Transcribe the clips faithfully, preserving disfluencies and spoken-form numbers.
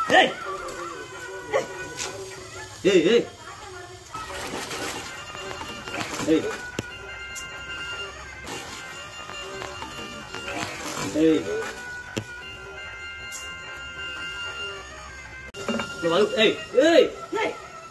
ஏய் ஏய் ஏய் ஏய் ஏய் ஏய் ஏய் ஏய்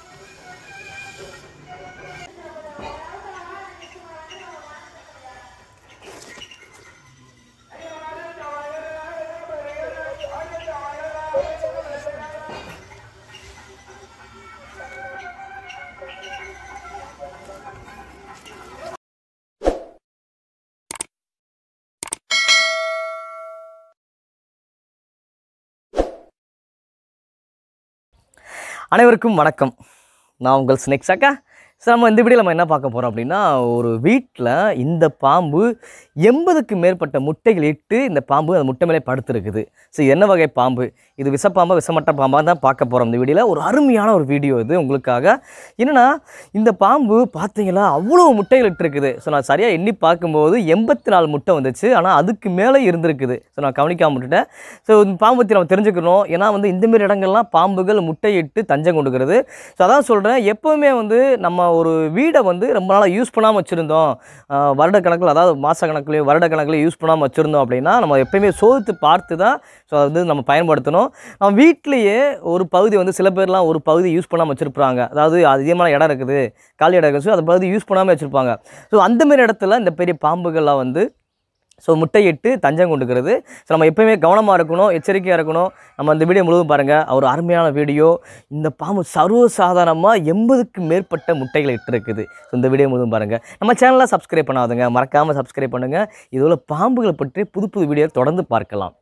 அனைவருக்கும் வணக்கம். நான் உங்கள் ஸ்னேக்ஸ் அக்கா. ஸோ நம்ம இந்த வீடியோவில் நம்ம என்ன பார்க்க போகிறோம் அப்படின்னா, ஒரு வீட்டில் இந்த பாம்பு எண்பதுக்கு மேற்பட்ட முட்டைகள் இட்டு இந்த பாம்பு அந்த முட்டை மேலே படுத்துருக்குது. ஸோ என்ன வகை பாம்பு இது? விஷப்பாம்பா விஷமட்ட பாம்பாக தான் பார்க்க போகிறோம் இந்த வீடியோவில். ஒரு அருமையான ஒரு வீடியோ இது உங்களுக்காக. என்னென்னா இந்த பாம்பு பார்த்தீங்களா அவ்வளோ முட்டைகள் இட்டுருக்குது. ஸோ நான் சரியாக எண்ணி பார்க்கும்போது எண்பத்தி நாலு முட்டை வந்துச்சு. ஆனால் அதுக்கு மேலே இருந்திருக்குது. ஸோ நான் கவனிக்காம விட்டுட்டேன். ஸோ இந்த பாம்பு பற்றி நம்ம தெரிஞ்சுக்கணும். ஏன்னா வந்து இந்தமாரி இடங்கள்லாம் பாம்புகள் முட்டையிட்டு தஞ்சம் கொண்டுக்கிறது. ஸோ அதான் சொல்கிறேன், எப்போவுமே வந்து நம்ம ஒரு வீடை வந்து ரொம்ப நாளாக யூஸ் பண்ணாமல் வச்சுருந்தோம், வருட கணக்கில் அதாவது மாத கணக்குலையும் வருட கணக்குலையும் யூஸ் பண்ணாமல் வச்சுருந்தோம் அப்படின்னா நம்ம எப்போயுமே சோதித்து பார்த்து தான் ஸோ அது வந்து நம்ம பயன்படுத்தணும். நம்ம வீட்டிலையே ஒரு பகுதி வந்து சில பேர்லாம் ஒரு பகுதி யூஸ் பண்ணாமல் வச்சுருப்பாங்க. அதாவது அதிகமான இடம் இருக்குது, காலி இடம் இருக்குது, ஸோ அந்த பகுதி யூஸ் பண்ணாமல் வச்சுருப்பாங்க. ஸோ அந்தமாரி இடத்துல இந்த பெரிய பாம்புகள்லாம் வந்து ஸோ முட்டையிட்டு தஞ்சம் கொண்டுக்கிறது. ஸோ நம்ம எப்போயுமே கவனமாக இருக்கணும், எச்சரிக்கையாக இருக்கணும். நம்ம இந்த வீடியோ முழுவதும் பாருங்கள், ஒரு அருமையான வீடியோ. இந்த பாம்பு சர்வசாதாரணமாக எண்பதுக்கு மேற்பட்ட முட்டைகளை இட்டுருக்குது. ஸோ இந்த வீடியோ முழுவதும் பாருங்கள். நம்ம சேனலில் சப்ஸ்கிரைப் பண்ணாதுங்க, மறக்காமல் சப்ஸ்கிரைப் பண்ணுங்கள். இதோட பாம்புகளை பற்றி புது புது வீடியோ தொடர்ந்து பார்க்கலாம்.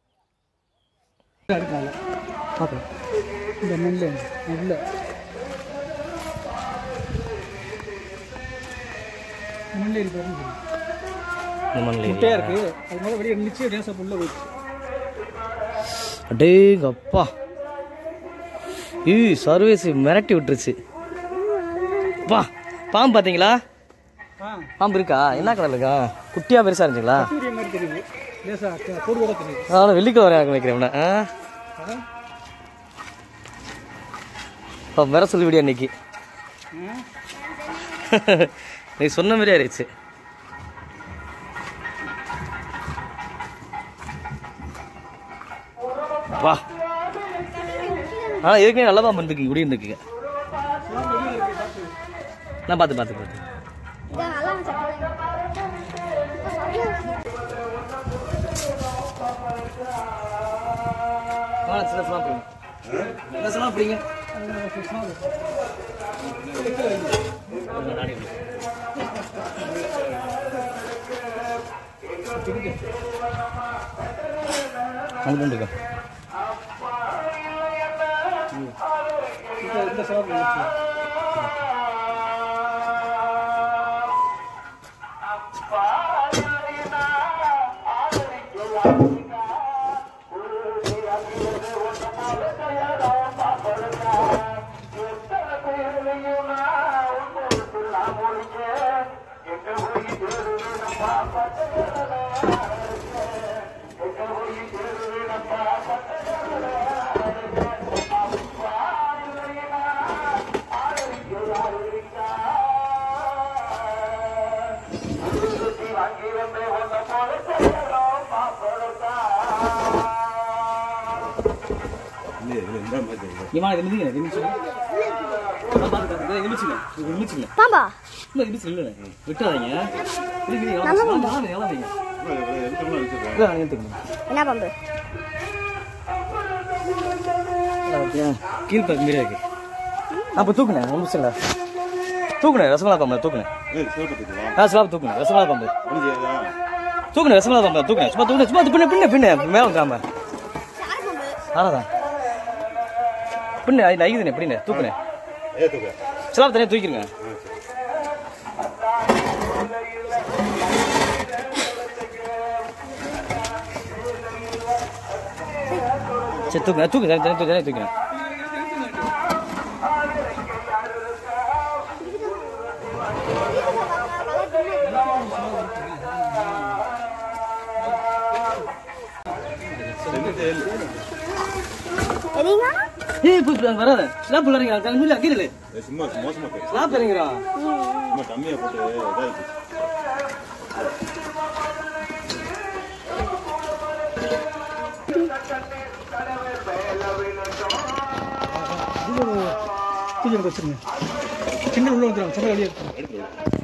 முட்டையா இருக்கு, அதனால வெளியே நிச்சயம் ரேசா புள்ள போயிடுச்சு. அடேங்கப்பா, ஈ சர்வீஸ் மிரட்டி விட்டுருச்சு. பா பாம்பு பார்த்தீங்களா? பாம்பு இருக்கா? என்ன கலர் இருக்கா? குட்டியாக பெருசாக இருந்துச்சுங்களா? அதனால வெள்ளிக்கிழமை வரைக்கும் வைக்கிறேன். ஆ வேற சொல்லி விடியா இன்னைக்கு நீ சொன்ன மாதிரியே ஆயிடுச்சு. வா ஆ ஏற்கனவே நல்லா தான் வந்துருக்கு, இப்படி இருந்துக்குங்க. நான் பார்த்து பார்த்து பார்த்து அப்படிங்க அங்கே இந்த சாப்பிடு. Gimana ini nih? Ini sih. Apa kata ini sih? Ini sih. Pamba. Ini ini sih lah. Betul aja. Ini gini. Mana mana yang lain? Enggak, ini tuh. Kenapa, Pamba? Ya, kill pak mirip lagi. Apa tuh kena? Kamu sih lah. Tuh kena, rasanya apa Pamba? Tuh kena. Eh, siapa tuh? Ah, siapa tuh kena? Rasanya apa Pamba? Ini dia. Tuh kena, rasanya apa Pamba? Tuh kena. Cuma tuh kena, cuma tuh pindah pindah pindah. Memang gambar. Ada tak? Pindah, lagi tu ni, pindah. Tuh kena. Eh, tuh kena. Siapa tanya tuh kira? Cetuk, cetuk, jangan jangan jangan itu kena. Ini mana? ஏய் push வராத slab இறங்கற கல்மில அகிரல சும்மா மோசமா போய் slab இறங்கறா சும்மா கம்மியா போட்டு இதாயிடுச்சு இது கொஞ்சம் வச்சிருங்க சின்ன உள்ள வந்துரும் சின்ன வெளிய எடுத்து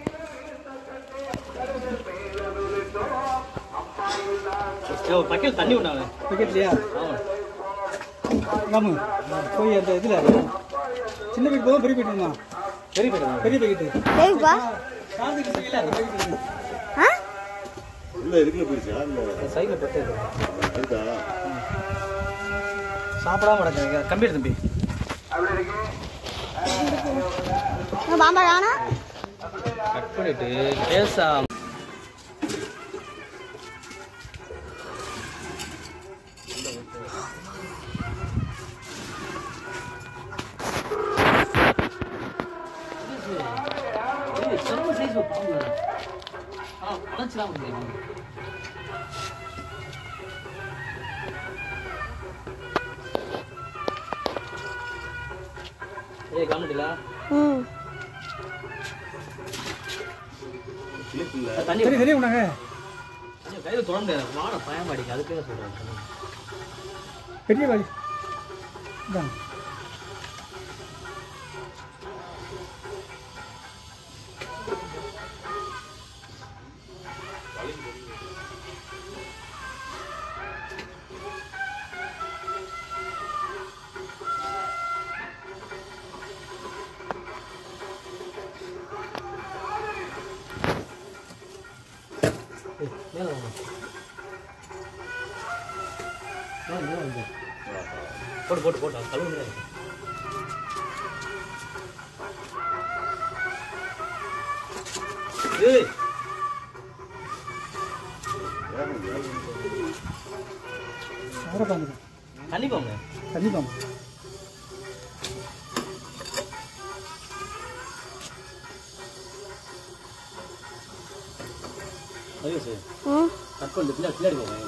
ஏ பக்கெட் தண்ணி உண்டானே பக்கெட்லயா ஆமா வாமா போய் அந்த இதுல சின்ன பக்கெட் போதும் பெரிய பக்கெட் வேணுமா பெரிய பக்கெட் பெரிய பக்கெட் தேவா சாந்திக்கு சரியில்லை அந்த பக்கெட் ஆ உள்ள இருக்குல போயிடுச்சா இல்ல சைடுல பட்டே அதுதா சாப்பிடாம நடக்குங்க கம்பி தம்பி பாம்பா ராணா கட் பண்ணிட்டு பேசா ஏய் காமெடில ம் தண்ணி சரி சரி உனக்கு கையில தொடர்ந்து வாட பயம் அடிக்க அதுக்கே சொல்றேன் பெரிய வாளி இதான் மேல வாங்க மேல மேல வாங்க போடு போடு போடு கழுவு மேல ஏய் சார பாம்பு தண்ணி போங்க தண்ணி பாம்பு ஐயோ சார் ம் கட் பண்ணு பின்னாடி பின்னாடி போங்க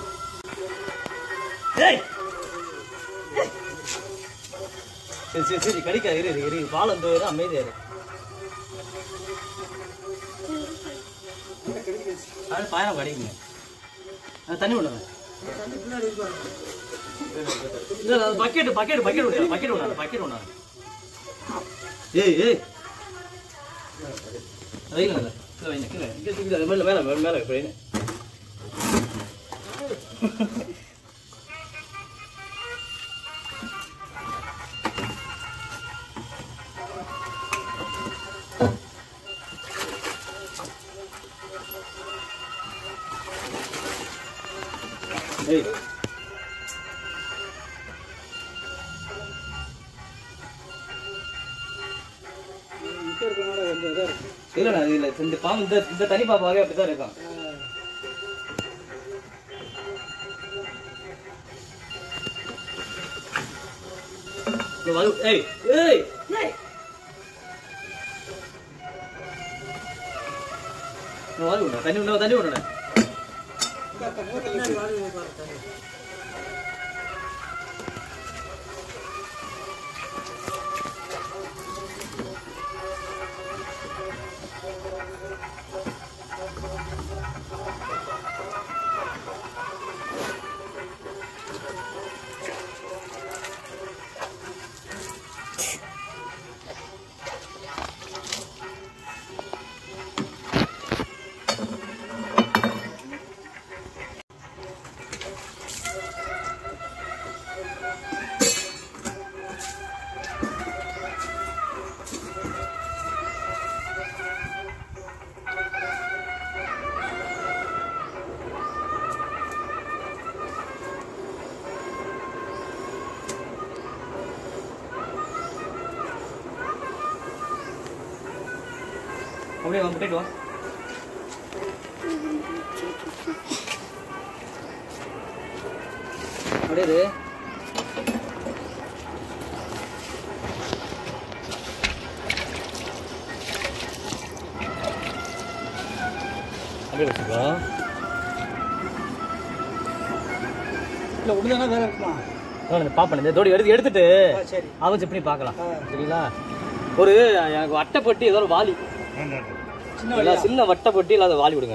ஏய் சரி சரி சரி கடிக்காது இரு இரு இரு பால் வந்து அமைதியா இரு அது பாயம் கடிக்குங்க அது தண்ணி விடுங்க இல்ல இல்ல பக்கெட் பக்கெட் பக்கெட் விடுங்க பக்கெட் விடுங்க பக்கெட் விடுங்க ஏய் ஏய் வைங்க இல்ல வைங்க கீழ இங்க இங்க மேல மேல மேல போயிடு ஏய் இல்லடா இல்ல இந்த பாம்பு இந்த இந்த தனி பாம்பாவே அப்படிதான் இருக்கும் ஏய் ஏய் தண்ணி விட தண்ணி விட அப்படியே வந்து போயிட்டு வா அப்படியே இரு அப்படியே வச்சுக்கோ இல்லை ஒன்று தானே வேற இருக்குமா பாப்பேன் இந்த தோடி எடுத்து எடுத்துட்டு அவன் செக் பண்ணி பார்க்கலாம் சரிங்களா. ஒரு எனக்கு வட்டப்பட்டி ஏதோ ஒரு வாலி சின்ன சின்ன வட்டப்பட்டி இல்லாத வாலி விடுங்க.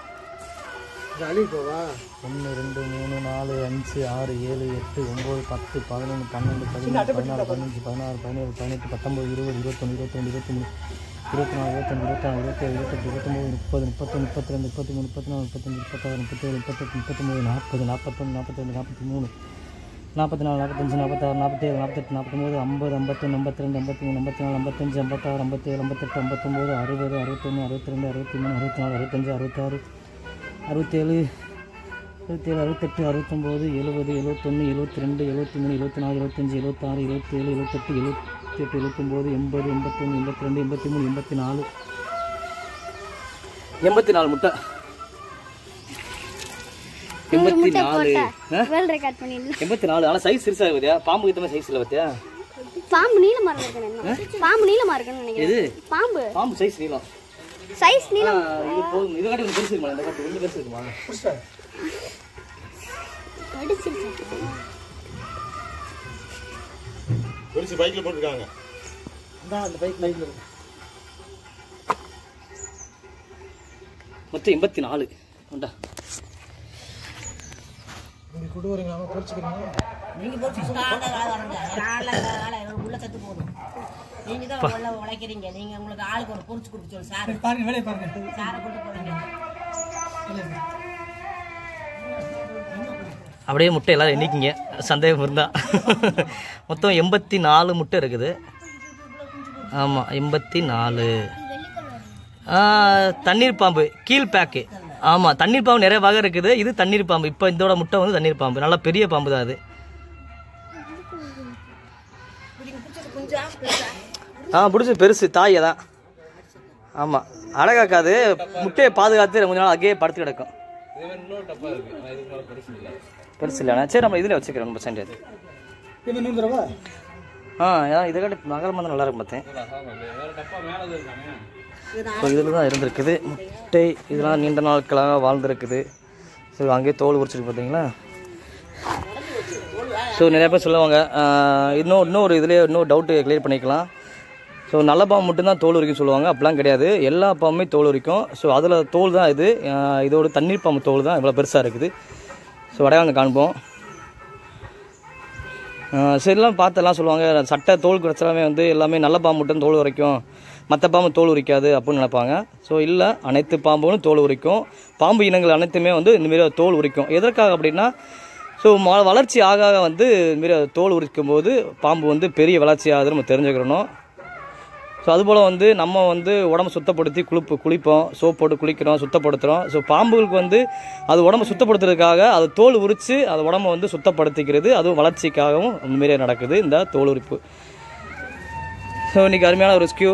ஒன்று ரெண்டு மூணு நாலு அஞ்சு ஆறு ஏழு எட்டு ஒம்பது பத்து பதினொன்று பன்னெண்டு பதிமூணு பதினாறு பதினஞ்சு பதினாறு பதினேழு பதினெட்டு பத்தொம்பது இருபது இருபத்தொன்று இருபத்தொன்று இருபத்தி மூணு இருபத்தி நாலு இருபத்தஞ்சு இருபத்தாறு இருபத்தேழு இருபத்தெட்டு இருபத்தொம்பது முப்பது முப்பத்தொன்று முப்பத்தி ரெண்டு முப்பத்தி மூணு முப்பத்தி நாலு முப்பத்தஞ்சு முப்பத்தாறு முப்பத்தேழு முப்பத்தெட்டு முப்பத்தொம்பது நாற்பது நாற்பத்தொன்று நாற்பத்தொன்று நாற்பத்தி மூணு நாற்பத்தி நாலு நாற்பத்தஞ்சு நாற்பத்தாறு நாற்பத்தேழு நாற்பத்தெட்டு நாற்பத்தொம்பது ஐம்பது ஐம்பத்தொன்று ஐம்பத்தி ரெண்டு ஐம்பத்தி மூணு ஐம்பத்தி நாலு ஐம்பத்தஞ்சு ஐம்பத்தாறு ஐம்பத்தேழு ஐம்பத்தெட்டு ஐம்பத்தொம்பது அறுபது அறுபத்தொன்று அறுபத்தி ரெண்டு அறுபத்தி மூணு அறுபத்தி நாலு அறுபத்தஞ்சு அறுபத்தாறு அறுபத்தேழு அறுபத்தேழு அறுபத்தெட்டு அறுபத்தொம்போது எழுபது எழுபத்தொன்று எழுபத்தி ரெண்டு எழுபத்தி மூணு எழுபத்தி நாலு எழுபத்தஞ்சு எழுபத்தாறு எழுபத்தேழு எழுபத்தெட்டு எழுபத்தி எட்டு எழுபத்தொம்போது எண்பது எண்பத்தொன்று எண்பத்தி ரெண்டு எண்பத்தி மூணு எண்பத்தி நாலு எண்பத்தி நாலு முட்டை எண்பத்தி நாலு எண்பத்தி நாலு ஆனால் சைஸ் சிறுசாக இருக்குதியா? பாம்பு கிட்ட சைஸ் இல்லை பார்த்தியா? பாம்பு நீளமா இருக்கு. பாம்பு நீளமா இருக்குன்னு நினைக்கிறேன். பாம்பு பாம்பு சைஸ் நீளம் சைஸ் நீளம் இது போதும். இதை காட்டி பெருசு இருக்குமா? இந்த காட்டி கொஞ்சம் பெருசு இருக்குமா? பெருசு பைக்கில் போட்டுருக்காங்க. அந்த பைக் பைக்கில் இருக்கு. மொத்தம் எண்பத்தி நாலு உண்டா? நீங்கள் கொண்டு வரீங்களா? பொறிச்சுக்கிறீங்க நீங்கள் பொறிச்சு உள்ள சத்து போதும். நீங்கள் தான் உள்ள உழைக்கிறீங்க. நீங்கள் உங்களுக்கு ஆளுக்கு ஒரு பொறிச்சு கொடுக்க சொல்லு சார். பாருங்க வேலையை பாருங்க. சாரை கொண்டு போறீங்க. அப்படியே முட்டை எல்லோரும் எண்ணிக்கிங்க சந்தேகம் இருந்தால். மொத்தம் எண்பத்தி நாலு முட்டை இருக்குது. ஆமாம் எண்பத்தி நாலு. தண்ணீர் பாம்பு கீழ் பேக்கு. ஆமாம் தண்ணீர் பாம்பு நிறைய வகை இருக்குது. இது தண்ணீர் பாம்பு. இப்போ இதோட முட்டை வந்து தண்ணீர் பாம்பு. நல்லா பெரிய பாம்பு தான் அது. ஆ பிடிச்சது பெருசு தாயை தான். ஆமாம் அழகாக்காது. முட்டையை பாதுகாத்து கொஞ்ச நாள் அங்கேயே படுத்து கிடக்கும். பெருசு இல்லைண்ணா. சரி நம்ம இதில் வச்சுக்கிறோம். ரொம்ப சென்ட் ஆ இதை காட்டி நகரமாக தான் நல்லா இருக்கும் பார்த்தேன். ஸோ இதில் தான் இருந்திருக்குது முட்டை. இதெல்லாம் நீண்ட நாட்களாக வாழ்ந்துருக்குது. ஸோ அங்கேயே தோல் உரிச்சிருக்கு பார்த்தீங்களா. ஸோ நிறையா பேர் சொல்லுவாங்க. இன்னும் இன்னும் ஒரு இதுலேயே இன்னும் டவுட்டு கிளியர் பண்ணிக்கலாம். ஸோ நல்ல பாம்பு மட்டும்தான் தோல் உரிக்கும் சொல்லுவாங்க. அப்படிலாம் கிடையாது. எல்லா பாம்புமே தோல் உரிக்கும். ஸோ அதில் தோல் தான் இது. இதோட தண்ணீர் பாம்பு தோல் தான் இவ்வளோ பெருசாக இருக்குது. ஸோ அடையாளம் காண்போம். சரிலாம் பார்த்தெல்லாம் சொல்லுவாங்க சட்டை தோல் குறைச்சலாமே வந்து எல்லாமே நல்ல பாம்பு மட்டும் தோல் உரிக்கும், மற்ற பாம்பு தோல் உரிக்காது அப்படின்னு நினைப்பாங்க. ஸோ இல்லை, அனைத்து பாம்புகளும் தோல் உரிக்கும். பாம்பு இனங்கள் அனைத்துமே வந்து இந்தமாரி தோல் உரிக்கும். எதற்காக அப்படின்னா ஸோ வளர்ச்சி ஆக ஆக வந்து இதுமாரி தோல் உரிக்கும் போது பாம்பு வந்து பெரிய வளர்ச்சி ஆகுது நம்ம தெரிஞ்சுக்கிறணும். ஸோ அதுபோல் வந்து நம்ம வந்து உடம்பு சுத்தப்படுத்தி குளிப்பு குளிப்போம் சோப் போட்டு குளிக்கிறோம், சுத்தப்படுத்துகிறோம். ஸோ பாம்புகளுக்கு வந்து அது உடம்பு சுத்தப்படுத்துறதுக்காக அது தோல் உரித்து அது உடம்பை வந்து சுத்தப்படுத்திக்கிறது. அதுவும் வளர்ச்சிக்காகவும் இந்தமாரி நடக்குது இந்த தோல் உரிப்பு. ஸோ இன்றைக்கி அருமையான ஒரு ஸ்கியூ.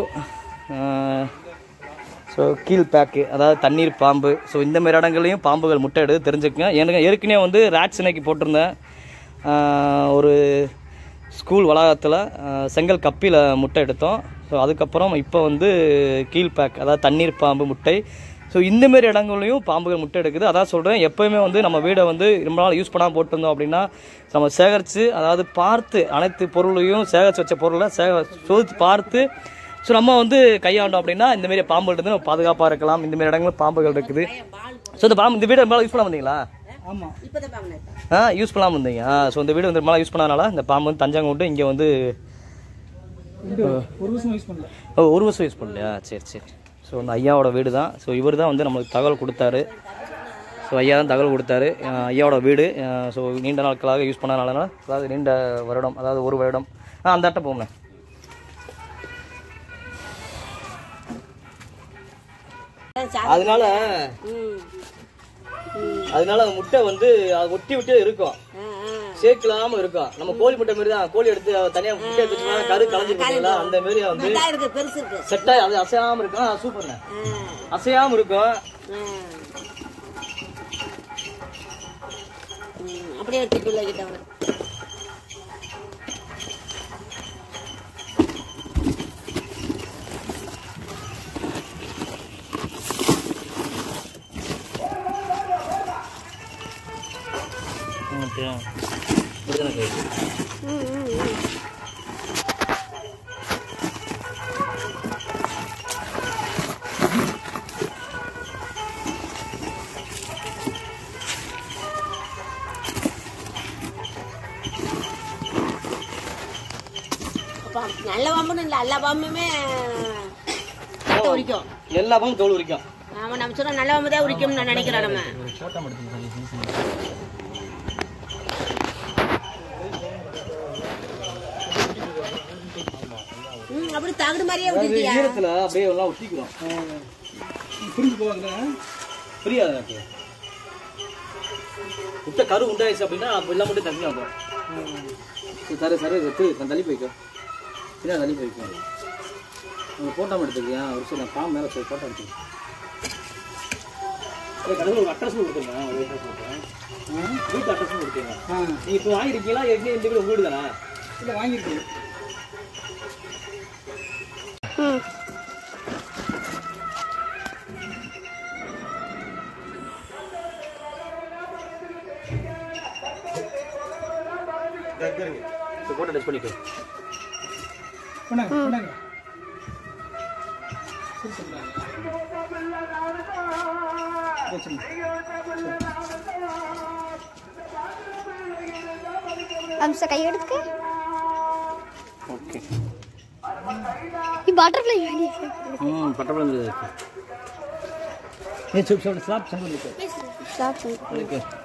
ஸோ கீழ் பேக்கு அதாவது தண்ணீர் பாம்பு. ஸோ இந்தமாரி இடங்களையும் பாம்புகள் முட்டை எடுத்து தெரிஞ்சுக்கங்க. எனக்கு ஏற்கனவே வந்து ரேட் சினைக்கு போட்டிருந்தேன். ஒரு ஸ்கூல் வளாகத்தில் செங்கல் கப்பியில் முட்டை எடுத்தோம். ஸோ அதுக்கப்புறம் இப்போ வந்து கீழ் பேக் அதாவது தண்ணீர் பாம்பு முட்டை. ஸோ இந்தமாரி இடங்களையும் பாம்புகள் முட்டை எடுக்குது. அதான் சொல்கிறேன், எப்போயுமே வந்து நம்ம வீடை வந்து ரொம்ப நாள் யூஸ் பண்ணாமல் போட்டிருந்தோம் அப்படின்னா நம்ம சேகரித்து அதாவது பார்த்து அனைத்து பொருளையும் சேகரித்து வச்ச பொருளை சேக சோதித்து பார்த்து ஸோ நம்ம வந்து கையாண்டோம் அப்படின்னா இந்தமாரி பாம்புகள் இருந்து நம்ம பாதுகாப்பாக இருக்கலாம். இந்தமாரி இடங்களும் பாம்புகள் இருக்குது. ஸோ இந்த பாம்பு இந்த வீடு ரொம்ப யூஸ் பண்ண வந்தீங்களா? ஆமாம், ஆ யூஸ் பண்ணாமல் இருந்தீங்க. ஸோ இந்த வீடு வந்து ரொம்ப நாள் யூஸ் பண்ணனால இந்த பாம்பு வந்து தஞ்சாவூர் இங்கே வந்து ஒரு வருஷம் யூஸ் பண்ணல. ஓ ஒரு வருஷம் யூஸ் பண்ணலையா? சரி சரி. ஸோ இந்த ஐயாவோட வீடு தான். ஸோ இவர் தான் வந்து நம்மளுக்கு தகவல் கொடுத்தாரு. ஸோ ஐயா தான் தகவல் கொடுத்தாரு. ஐயாவோட வீடு. ஸோ நீண்ட நாட்களாக யூஸ் பண்ணனால அதாவது நீண்ட வருடம் அதாவது ஒரு வருடம் ஆ அந்த அட்டை போங்க. அதனால அதனால முட்டை வந்து ஒட்டி விட்டே இருக்கும், சேர்க்கலாம இருக்கும். நம்ம கோழி முட்டை மாதிரி தான். கோழி எடுத்து தனியா முட்டை எடுத்துட்டோம்னா கரு கலந்துருக்கீங்களா அந்த மாதிரி வந்து செட் ஆகி அது அசையாம இருக்கும். சூப்பர்ண்ண, அசையாம இருக்கும். அப்படியே எடுத்துக்கிட்ட ம் ம் ம். அப்பா, நல்ல பாம்புன்னு இல்லை எல்லா பாம்புமே ரத்தம் உரிக்கும். எல்லா பாம்பும் தோல் உரிக்கும். ஆமா நம்ம சொன்னா நல்ல பாம்பு தான் உரிக்கும்னு நான் நினைக்கிறேன். நம்ம ம் அப்படி தகுடு மாதிரியே விட்டுட்டியா? ஈரத்துல அப்படியே எல்லாம் ஒட்டிக்கிறோம். புரிஞ்சு போவாங்க. புரியாது எனக்கு. முட்டை கரு உண்டாயிடுச்சு அப்படின்னா அப்போ எல்லாம் மட்டும் தண்ணி வந்துடும். சரி சரி வச்சு நான் தள்ளி போய்க்கும். இல்லை தள்ளி போய்க்கும். உங்கள் ஃபோட்டோ எடுத்துக்கியா? ஒரு சில பாம்பு மேலே போய் ஃபோட்டோ எடுத்துக்கேன். கடைசியில் ஒரு அட்ரஸ் கொடுத்துருங்க. ஒரு அட்ரஸ் கொடுத்தேன். வீட்டு அட்ரஸும் கொடுத்தீங்க. நீங்கள் இப்போ வாங்கியிருக்கீங்களா? ஏற்கனவே இந்த வீடு வீடு தானே? இல்லை வாங்கியிருக்கு. ம். ஃபோட்டோ டச் பண்ணிக்கோ. கொண்டாங்க கொண்டாங்க. அம்ச கை எடுத்து. ஓகே. இது பட்டர்ஃப்ளை வேணி. ம் பட்டர்ஃப்ளை இருக்குது. ये चुप चुप स्लैप चल रही है ஸ்டாப் பண்ணு. ओके